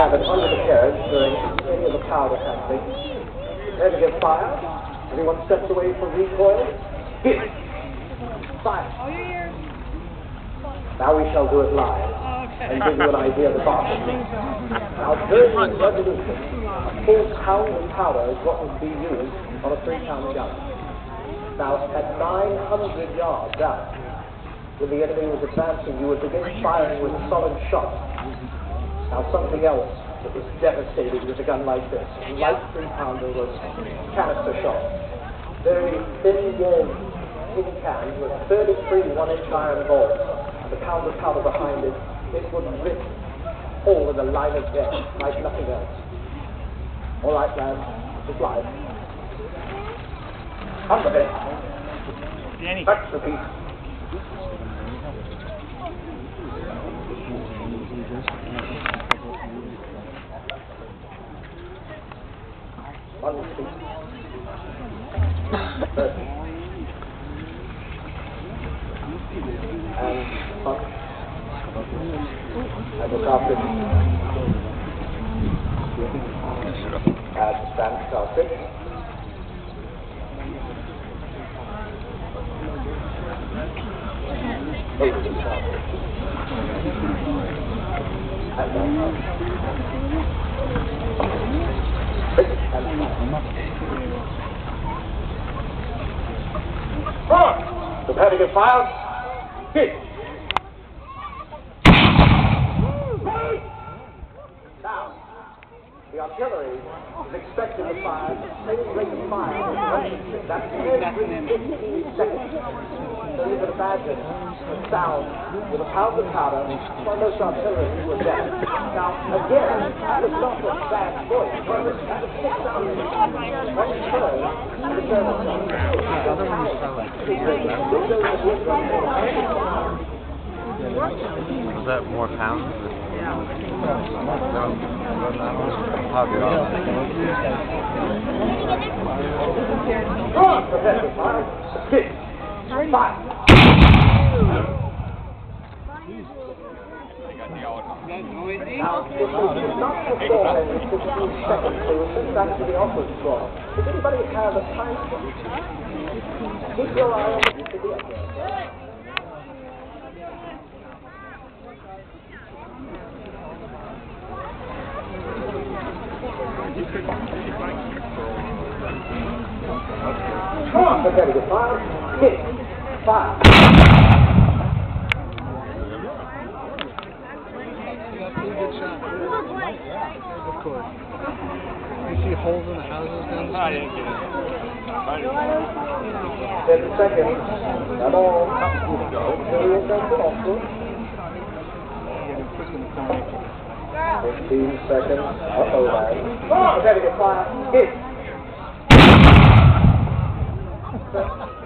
cabin under the carriage during any of the powder handling. Ready to get fire? Anyone steps away from recoil? Hit! Fire! Now we shall do it live and give you an idea of the bombing. Now, during the revolution, a full pound of powder is what would be used on a 3-pound gun. Now, at 900 yards out, when the enemy was advancing, you would begin firing with solid shots. Now, something else that was devastating with a gun like this, a light 3-pounder, was canister shot. Very thin-walled tin cans with 33 1-inch iron balls, and the pound of powder behind it, it would rip hole in the line of death like nothing else. All right, lads, it's live. On the bed. That's the piece. On the feet. And punch. And look after it. And stand cartridge. Open the cartridge. And down. Prepare to get fired. Hit. Now, the artillery is expected to fire the same rate of fire. That's every 15 seconds. So you can imagine the sound with a pound of powder when those artillery were dead. Now, again, that was not a bad voice. But it was 6 sounds. One third of the German sound. Was that more pounds? Yeah. I'll get off. Fire. Now, if they did not perform in 15 seconds, they were sent back to the office floor. Does anybody have a time? Keep your eye on the video. Come on, prepare to get fired. Hit. Fire. Of course. You see holes in the houses down the street? I didn't get it. 10 seconds. That's all. Go. 15 seconds. Uh-oh, man. Come on, prepare to get fired. Hit.